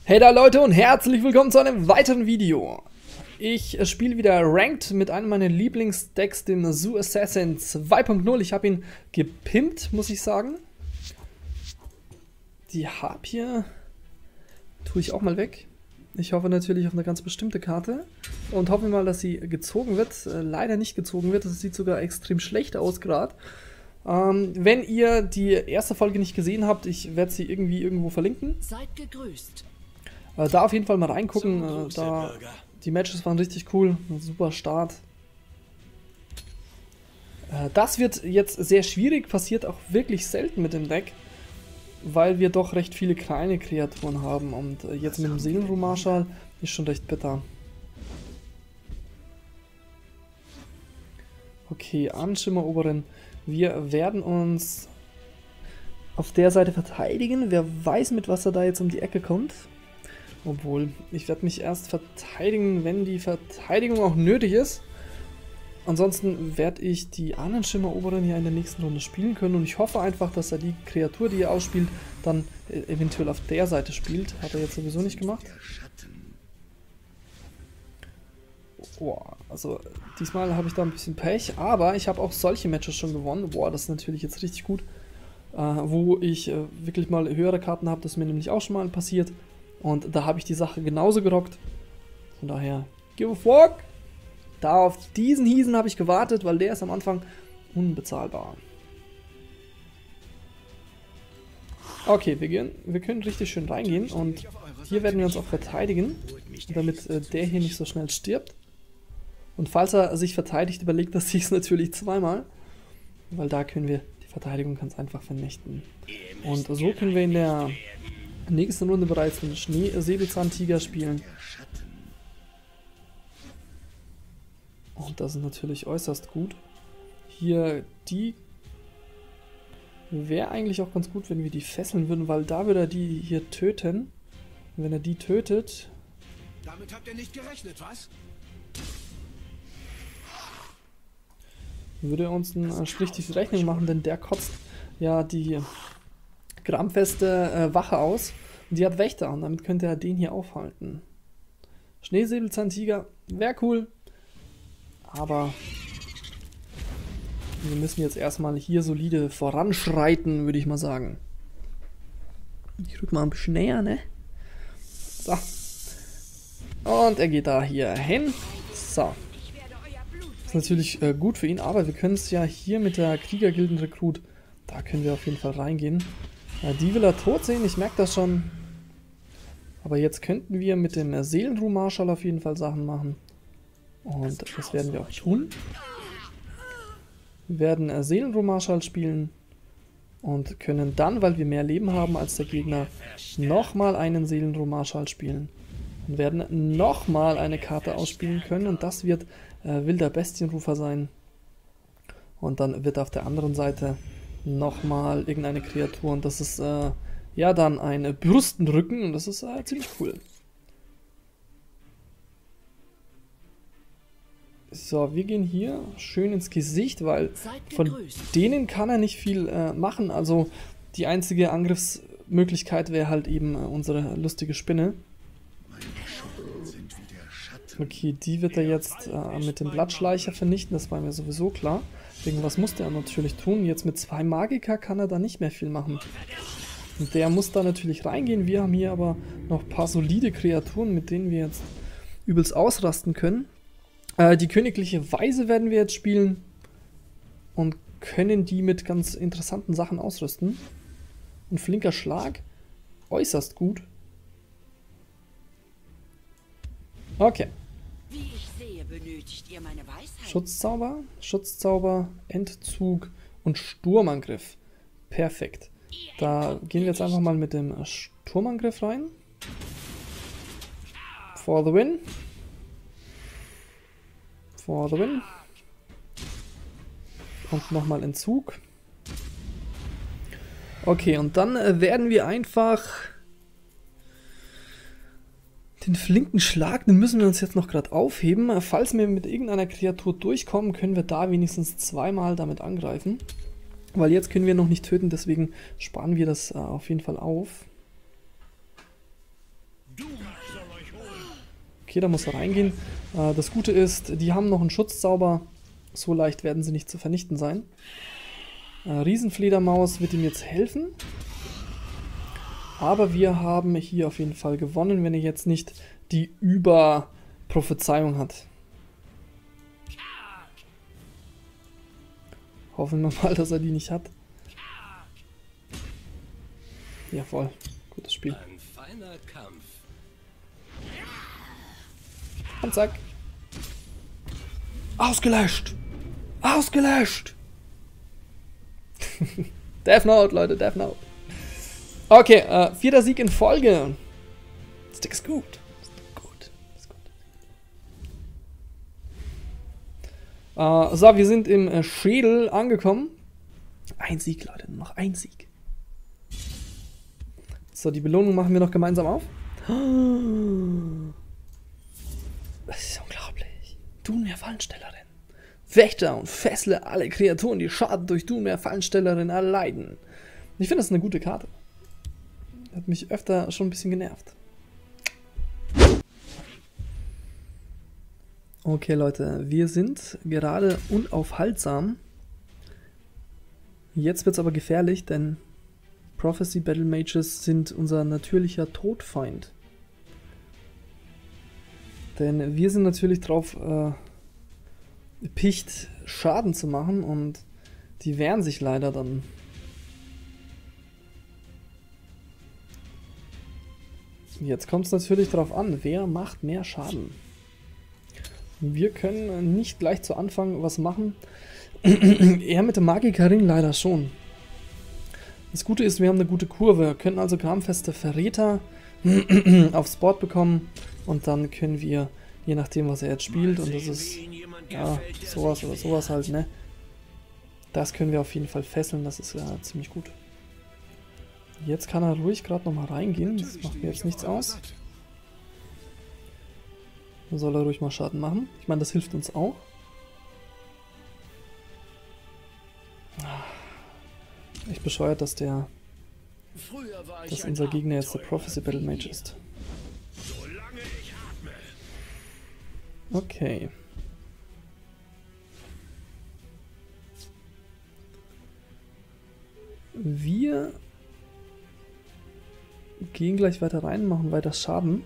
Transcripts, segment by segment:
Hey da Leute und herzlich willkommen zu einem weiteren Video. Ich spiele wieder Ranked mit einem meiner Lieblingsdecks, dem Zoo Assassin 2.0. Ich habe ihn gepimpt, muss ich sagen. Die Harpie tue ich auch mal weg. Ich hoffe natürlich auf eine ganz bestimmte Karte und hoffe mal, dass sie gezogen wird. Leider nicht gezogen wird, das sieht sogar extrem schlecht aus gerade. Wenn ihr die erste Folge nicht gesehen habt, ich werde sie irgendwie irgendwo verlinken. Seid gegrüßt. Da auf jeden Fall mal reingucken, die Matches waren richtig cool, ein super Start. Das wird jetzt sehr schwierig, passiert auch wirklich selten mit dem Deck, weil wir doch recht viele kleine Kreaturen haben und jetzt mit dem Seelenruhmarschall ist schon recht bitter. Okay, Ahnenschimmeroberin, wir werden uns auf der Seite verteidigen, wer weiß, mit was er da jetzt um die Ecke kommt. Obwohl, ich werde mich erst verteidigen, wenn die Verteidigung auch nötig ist. Ansonsten werde ich die Ahnenschimmeroberin hier in der nächsten Runde spielen können. Und ich hoffe einfach, dass er die Kreatur, die er ausspielt, dann eventuell auf der Seite spielt. Hat er jetzt sowieso nicht gemacht. Boah, also diesmal habe ich da ein bisschen Pech. Aber ich habe auch solche Matches schon gewonnen. Boah, das ist natürlich jetzt richtig gut. Wo ich wirklich mal höhere Karten habe. Das ist mir nämlich auch schon mal passiert. Und da habe ich die Sache genauso gerockt. Von daher, give a fuck. Da auf diesen Hiesen habe ich gewartet, weil der ist am Anfang unbezahlbar. Okay, wir können richtig schön reingehen. Und hier werden wir uns auch verteidigen, damit der hier nicht so schnell stirbt. Und falls er sich verteidigt, überlegt er sich natürlich zweimal. Weil da können wir die Verteidigung ganz einfach vernichten. Und so können wir in der nächste Runde bereits einen Schneesäbelzahntiger spielen. Und das ist natürlich äußerst gut. Hier die wäre eigentlich auch ganz gut, wenn wir die fesseln würden, weil da würde er die hier töten. Und wenn er die tötet... Damit habt ihr nicht gerechnet, was? Würde er uns einen Strich durch die Rechnung machen, denn der kotzt ja die grammfeste Wache aus. Und die hat Wächter und damit könnte er den hier aufhalten. Schneesäbelzahntiger wäre cool. Aber wir müssen jetzt erstmal hier solide voranschreiten, würde ich mal sagen. Ich rück mal ein bisschen näher, ne? So. Und er geht da hier hin. So. Das ist natürlich gut für ihn, aber wir können es ja hier mit der Kriegergilden-Rekrut, da können wir auf jeden Fall reingehen. Die will er tot sehen, ich merke das schon. Aber jetzt könnten wir mit dem Seelenruhmarschall auf jeden Fall Sachen machen. Und das werden wir auch tun. Wir werden Seelenruhmarschall spielen. Und können dann, weil wir mehr Leben haben als der Gegner, nochmal einen Seelenruhmarschall spielen. Und werden nochmal eine Karte ausspielen können. Und das wird wilder Bestienrufer sein. Und dann wird auf der anderen Seite nochmal irgendeine Kreatur und das ist ja dann ein Bürstenrücken und das ist ziemlich cool. So, wir gehen hier schön ins Gesicht, weil von denen kann er nicht viel machen. Also die einzige Angriffsmöglichkeit wäre halt eben unsere lustige Spinne. Okay, die wird er jetzt mit dem Blattschleicher vernichten, das war mir sowieso klar. Irgendwas musste er natürlich tun. Jetzt mit 2 Magiker kann er da nicht mehr viel machen. Und der muss da natürlich reingehen. Wir haben hier aber noch ein paar solide Kreaturen, mit denen wir jetzt übelst ausrasten können. Die königliche Weise werden wir jetzt spielen. Und können die mit ganz interessanten Sachen ausrüsten. Ein flinker Schlag. Äußerst gut. Okay. Wie ich sehe, benötigt ihr meine Weisheit. Schutzzauber, Entzug und Sturmangriff. Perfekt. Da gehen wir jetzt einfach mal mit dem Sturmangriff rein. For the win. For the win. Und nochmal Entzug. Okay, und dann werden wir einfach den flinken Schlag, den müssen wir uns jetzt noch gerade aufheben. Falls wir mit irgendeiner Kreatur durchkommen, können wir da wenigstens zweimal damit angreifen. Weil jetzt können wir noch nicht töten, deswegen sparen wir das auf jeden Fall auf. Du Okay, da muss er reingehen. Das Gute ist, die haben noch einen Schutzzauber. So leicht werden sie nicht zu vernichten sein. Riesenfledermaus wird ihm jetzt helfen. Aber wir haben hier auf jeden Fall gewonnen, wenn er jetzt nicht die Überprophezeiung hat. Hoffen wir mal, dass er die nicht hat. Ja, voll. Gutes Spiel. Ein feiner Kampf. Und zack. Ausgelöscht! Ausgelöscht! Death Note, Leute, Death Note. Okay, 4. Sieg in Folge. Das Ding ist gut. Das ist gut. Das ist gut. So, wir sind im Schädel angekommen. Ein Sieg, Leute, nur noch ein Sieg. So, die Belohnung machen wir noch gemeinsam auf. Das ist unglaublich. Dunmer-Fallenstellerin. Wächter und fessle alle Kreaturen, die Schaden durch Dunmer-Fallenstellerin erleiden. Ich finde, das ist eine gute Karte. Hat mich öfter schon ein bisschen genervt. Okay, Leute, wir sind gerade unaufhaltsam. Jetzt wird es aber gefährlich, denn Prophecy Battle Mages sind unser natürlicher Todfeind. Denn wir sind natürlich drauf picht, Schaden zu machen und die wehren sich leider dann. Jetzt kommt es natürlich darauf an, wer macht mehr Schaden. Wir können nicht gleich zu Anfang was machen. Er mit der Magikerin leider schon. Das Gute ist, wir haben eine gute Kurve, können also gramfeste Verräter aufs Board bekommen und dann können wir, je nachdem was er jetzt spielt, und das ist ja sowas oder sowas halt, ne? Das können wir auf jeden Fall fesseln, das ist ja ziemlich gut. Jetzt kann er ruhig gerade nochmal reingehen, das macht mir jetzt nichts aus. Dann soll er ruhig mal Schaden machen. Ich meine, das hilft uns auch. Echt bescheuert, dass unser Gegner jetzt der Prophecy Battle Mage ist. Okay. Wir gehen gleich weiter rein, machen weiter Schaden.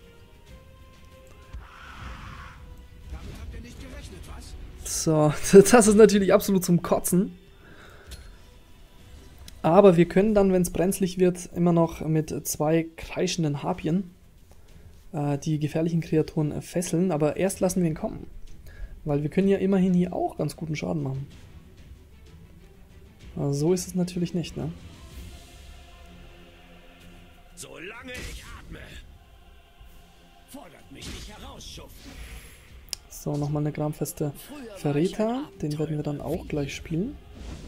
So, das ist natürlich absolut zum Kotzen. Aber wir können dann, wenn es brenzlig wird, immer noch mit 2 kreischenden Harpien die gefährlichen Kreaturen fesseln. Aber erst lassen wir ihn kommen. Weil wir können ja immerhin hier auch ganz guten Schaden machen. Also so ist es natürlich nicht, ne? Solange ich atme, fordert mich nicht herausschuften. So, nochmal eine gramfeste Verräter. Den werden wir dann auch gleich spielen.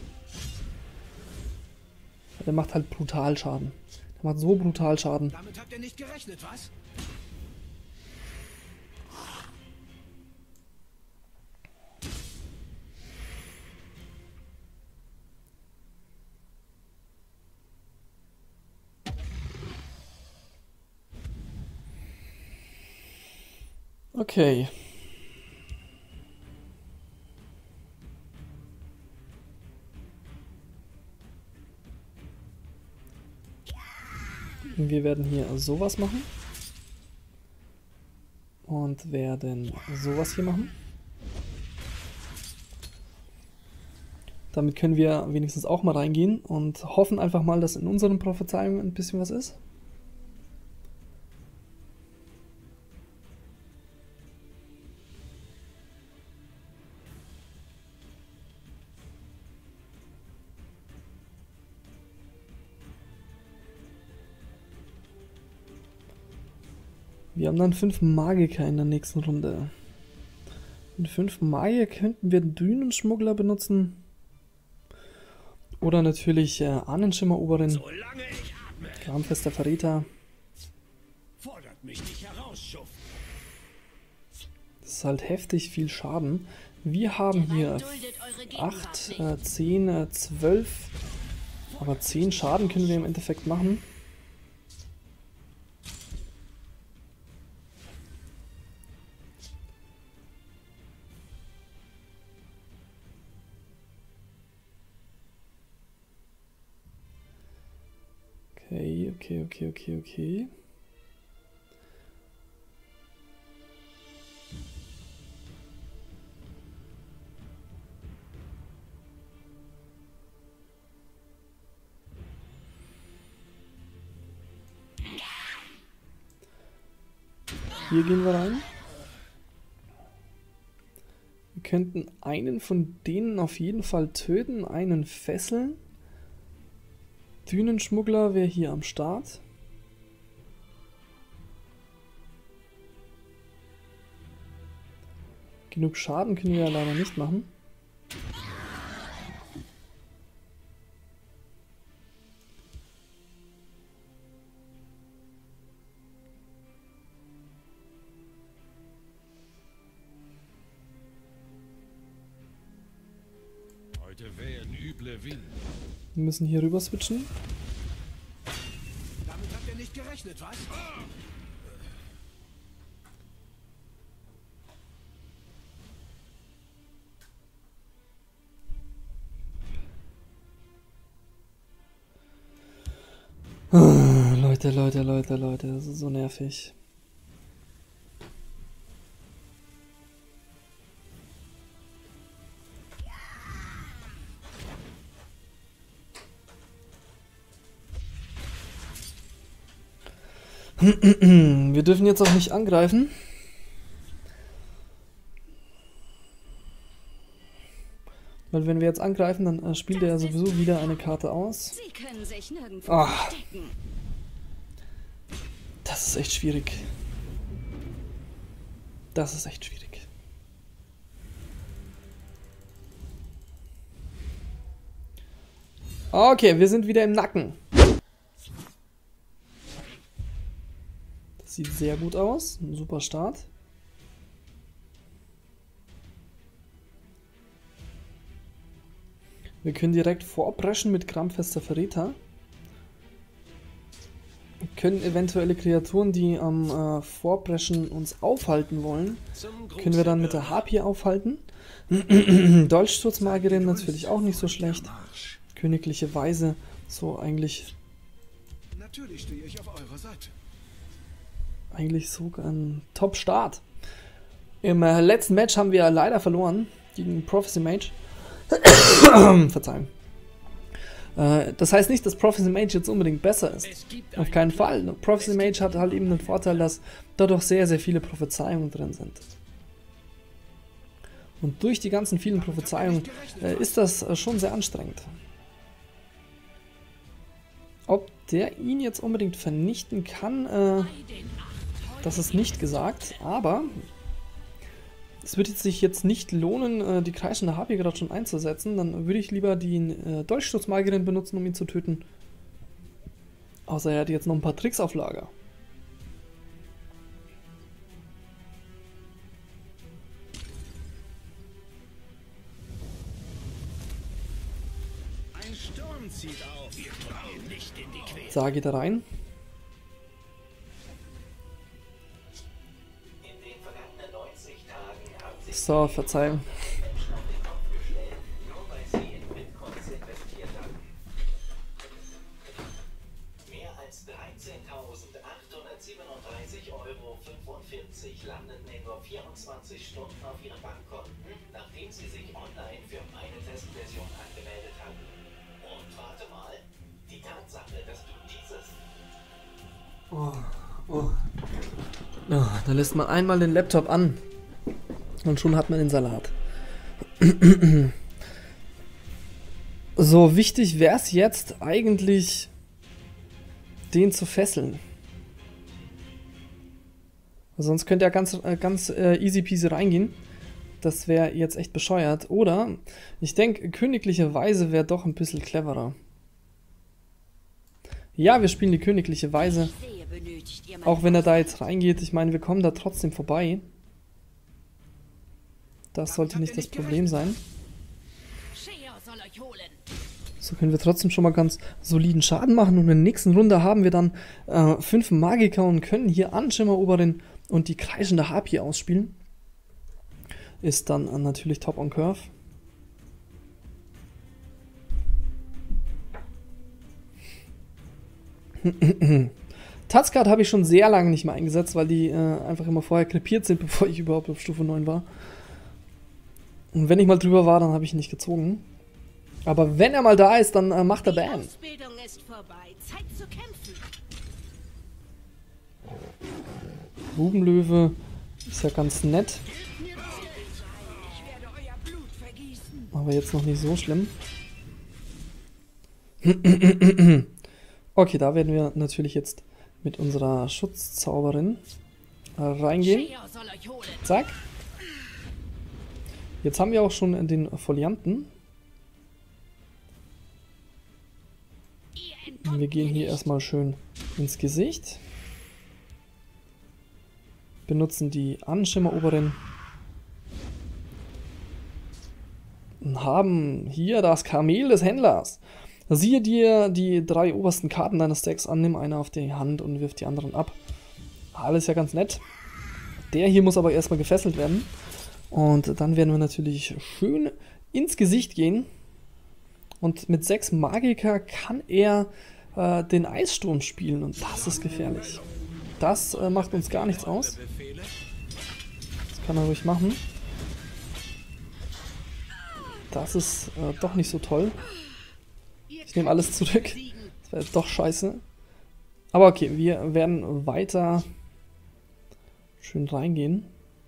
Der macht halt brutal Schaden. Der macht so brutal Schaden. Damit habt ihr nicht gerechnet, was? Okay. Wir werden hier sowas machen. Und werden sowas hier machen. Damit können wir wenigstens auch mal reingehen und hoffen einfach mal, dass in unseren Prophezeiungen ein bisschen was ist. Wir haben dann 5 Magiker in der nächsten Runde. Mit 5 Magier könnten wir Dünenschmuggler benutzen. Oder natürlich Ahnenschimmeroberin. Gramfester Verräter. Fordert mich nicht herausschuften. Das ist halt heftig viel Schaden. Wir haben hier 8, 10, 12. Aber 10 Schaden können wir im Endeffekt machen. Okay. Hier gehen wir rein. Wir könnten einen von denen auf jeden Fall töten, einen fesseln. Dünenschmuggler wäre hier am Start. Genug Schaden können wir ja leider nicht machen. Heute wehen üble Wind. Wir müssen hier rüber switchen. Damit habt ihr nicht gerechnet, was? Leute, das ist so nervig. Wir dürfen jetzt auch nicht angreifen. Weil wenn wir jetzt angreifen, dann spielt er sowieso wieder eine Karte aus. Sie können sich nirgendwo Ah. verstecken. Das ist echt schwierig. Das ist echt schwierig. Okay, wir sind wieder im Nacken. Das sieht sehr gut aus. Ein super Start. Wir können direkt vorpreschen mit Grammfester Verräter. Wir können eventuelle Kreaturen, die am Vorpreschen uns aufhalten wollen, können wir dann mit der Harpie aufhalten. Dolchsturzmagerin natürlich auch nicht so schlecht. Königliche Weise, so eigentlich Natürlich stehe ich auf eurer Seite. sogar ein Top-Start. Im letzten Match haben wir leider verloren gegen Prophecy Mage. Verzeihen. Das heißt nicht, dass Prophecy Mage jetzt unbedingt besser ist. Auf keinen Fall. Prophecy Mage hat halt eben den Vorteil, dass da doch sehr, sehr viele Prophezeiungen drin sind. Und durch die ganzen vielen Prophezeiungen ist das schon sehr anstrengend. Ob der ihn jetzt unbedingt vernichten kann, das ist nicht gesagt, aber es wird sich jetzt nicht lohnen, die kreischende Harpie gerade schon einzusetzen. Dann würde ich lieber die Dolchsturzmagerin benutzen, um ihn zu töten. Außer er hat jetzt noch ein paar Tricks auf Lager. Ein Sturm zieht auf. Wir drücken nicht in die Quere. Da geht er rein. So, Verzeihung. Mehr als 13.837,45 € landen in nur 24 Stunden auf ihren Bankkonten, nachdem sie sich online für meine Testversion angemeldet hatten. Und warte mal, die Tatsache, dass du dieses... Da lässt man einmal den Laptop an. Und schon hat man den Salat. So, wichtig wäre es jetzt eigentlich, den zu fesseln. Sonst könnte er ganz easy peasy reingehen. Das wäre jetzt echt bescheuert. Oder, ich denke, königliche Weise wäre doch ein bisschen cleverer. Ja, wir spielen die königliche Weise. Ich sehe, benötigt ihr meine Auch wenn er da jetzt reingeht. Ich meine, wir kommen da trotzdem vorbei. Das sollte nicht das Problem sein. Shea soll euch holen. So können wir trotzdem schon mal ganz soliden Schaden machen. Und in der nächsten Runde haben wir dann 5 Magiker und können hier Anschimmeroberin und die kreischende Harpie ausspielen. Ist dann natürlich top on curve. Tazcard habe ich schon sehr lange nicht mehr eingesetzt, weil die einfach immer vorher krepiert sind, bevor ich überhaupt auf Stufe 9 war. Und wenn ich mal drüber war, dann habe ich ihn nicht gezogen. Aber wenn er mal da ist, dann macht er Die Bam. Ausbildung ist vorbei. Zeit zu kämpfen. Bubenlöwe ist ja ganz nett. Ich werde euer Blut vergießen. Aber jetzt noch nicht so schlimm. Okay, da werden wir natürlich jetzt mit unserer Schutzzauberin reingehen. Shea soll euch holen. Zack. Jetzt haben wir auch schon den Folianten. Ihr entkommt Wir gehen mir hier nicht. erstmal schön ins Gesicht. Benutzen die Anschimmeroberin. Und haben hier das Kamel des Händlers. Siehe dir die 3 obersten Karten deines Decks an, nimm eine auf die Hand und wirf die anderen ab. Alles ja ganz nett. Der hier muss aber erstmal gefesselt werden. Und dann werden wir natürlich schön ins Gesicht gehen. Und mit 6 Magika kann er den Eissturm spielen. Und das ist gefährlich. Das macht uns gar nichts aus. Das kann er ruhig machen. Das ist doch nicht so toll. Ich nehme alles zurück. Das wäre doch scheiße. Aber okay, wir werden weiter schön reingehen.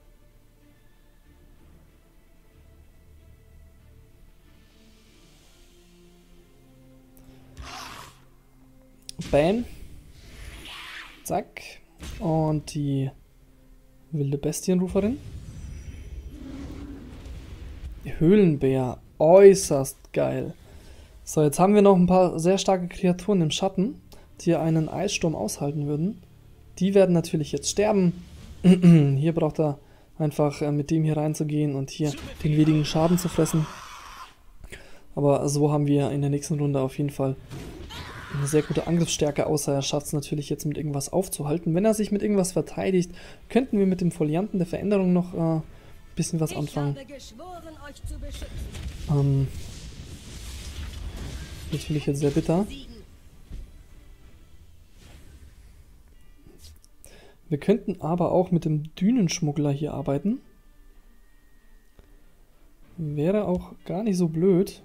Bam. Zack. Und die wilde Bestienruferin. Höhlenbär. Äußerst geil. So, jetzt haben wir noch ein paar sehr starke Kreaturen im Schatten, die einen Eissturm aushalten würden. Die werden natürlich jetzt sterben. Hier braucht er einfach mit dem hier reinzugehen und hier den wenigen Schaden zu fressen. Aber so haben wir in der nächsten Runde auf jeden Fall eine sehr gute Angriffsstärke, außer er schafft es natürlich jetzt mit irgendwas aufzuhalten. Wenn er sich mit irgendwas verteidigt, könnten wir mit dem Folianten der Veränderung noch ein bisschen was anfangen. Ich habe geschworen, euch zu beschützen. Natürlich jetzt sehr bitter. Wir könnten aber auch mit dem Dünenschmuggler hier arbeiten. Wäre auch gar nicht so blöd.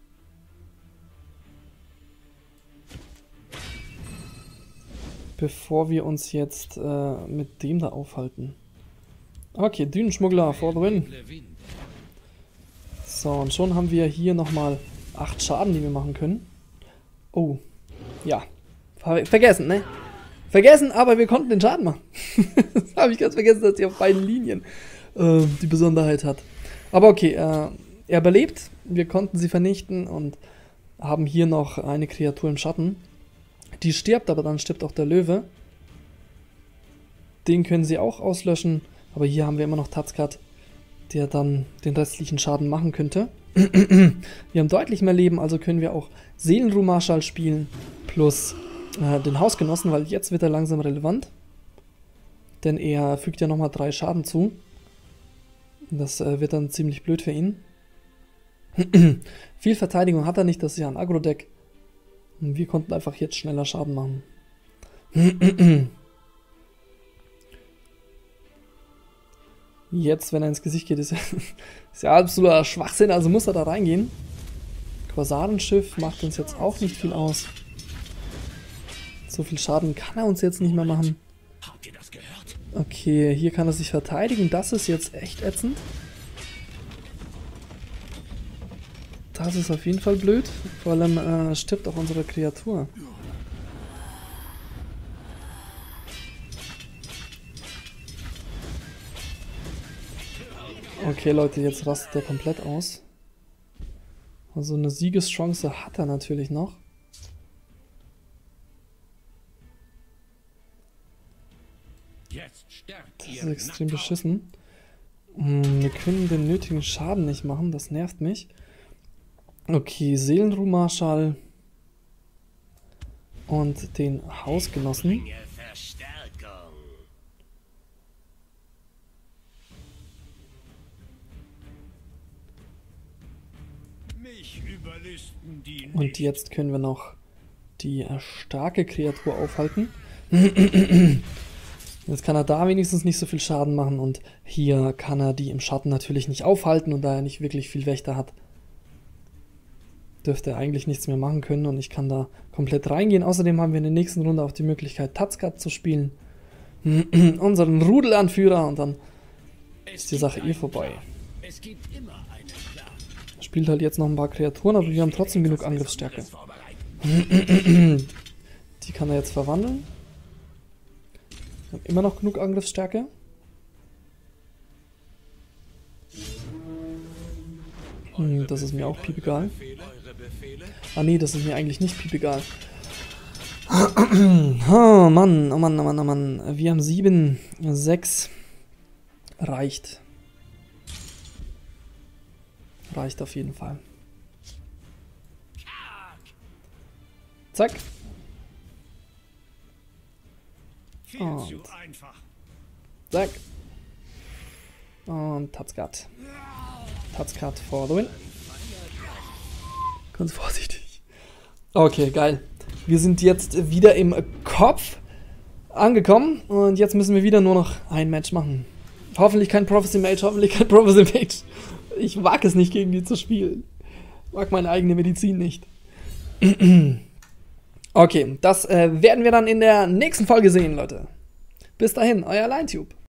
Bevor wir uns jetzt mit dem da aufhalten. Okay, Dünenschmuggler for the win. So, und schon haben wir hier nochmal 8 Schaden, die wir machen können. Oh, ja. Vergessen, ne? Vergessen, aber wir konnten den Schaden machen. Das habe ich ganz vergessen, dass sie auf beiden Linien die Besonderheit hat. Aber okay, er überlebt. Wir konnten sie vernichten und haben hier noch eine Kreatur im Schatten. Die stirbt, aber dann stirbt auch der Löwe. Den können sie auch auslöschen. Aber hier haben wir immer noch Tazcard, der dann den restlichen Schaden machen könnte. Wir haben deutlich mehr Leben, also können wir auch Seelenruhmarschall spielen. Plus den Hausgenossen, weil jetzt wird er langsam relevant. Denn er fügt ja nochmal 3 Schaden zu. Das wird dann ziemlich blöd für ihn. Viel Verteidigung hat er nicht, das ist ja ein Agro-Deck. Und wir konnten einfach jetzt schneller Schaden machen. Jetzt, wenn er ins Gesicht geht, ist ja absoluter Schwachsinn, also muss er da reingehen. Korsarenschiff macht uns jetzt auch nicht viel aus. So viel Schaden kann er uns jetzt nicht mehr machen. Habt ihr das gehört? Okay, hier kann er sich verteidigen. Das ist jetzt echt ätzend. Das ist auf jeden Fall blöd. Vor allem stirbt auch unsere Kreatur. Okay, Leute, jetzt rastet er komplett aus. Also eine Siegeschance hat er natürlich noch. Jetzt sterbt Das ihr ist extrem nackt. beschissen. Wir können den nötigen Schaden nicht machen, das nervt mich. Okay, Seelenruhmarschall und den Hausgenossen. Bringe Verstärkung. Mich überlisten die Und nicht. jetzt können wir noch die starke Kreatur aufhalten. Jetzt kann er da wenigstens nicht so viel Schaden machen und hier kann er die im Schatten natürlich nicht aufhalten und da er nicht wirklich viel Wächter hat, dürfte er eigentlich nichts mehr machen können und ich kann da komplett reingehen. Außerdem haben wir in der nächsten Runde auch die Möglichkeit, Tazkat zu spielen. Unseren Rudelanführer und dann ist die Sache vorbei. Es gibt immer einen Plan. Spielt halt jetzt noch ein paar Kreaturen, aber wir haben trotzdem genug Angriffsstärke. Die kann er jetzt verwandeln. Wir haben immer noch genug Angriffsstärke. Das ist mir auch piepegal. Ah nee, das ist mir eigentlich nicht piepegal. Oh Mann, oh Mann, oh Mann, oh Mann. Wir haben 7, 6. Reicht. Reicht auf jeden Fall. Zack. Und Zu einfach. zack. Und Tazkat. Tazkat for the win. Ganz vorsichtig. Okay, geil. Wir sind jetzt wieder im Kopf angekommen und jetzt müssen wir wieder nur noch ein Match machen. Hoffentlich kein Prophecy Mage, hoffentlich kein Prophecy Mage. Ich mag es nicht, gegen die zu spielen. Ich mag meine eigene Medizin nicht. Okay, das werden wir dann in der nächsten Folge sehen, Leute. Bis dahin, euer LineTube.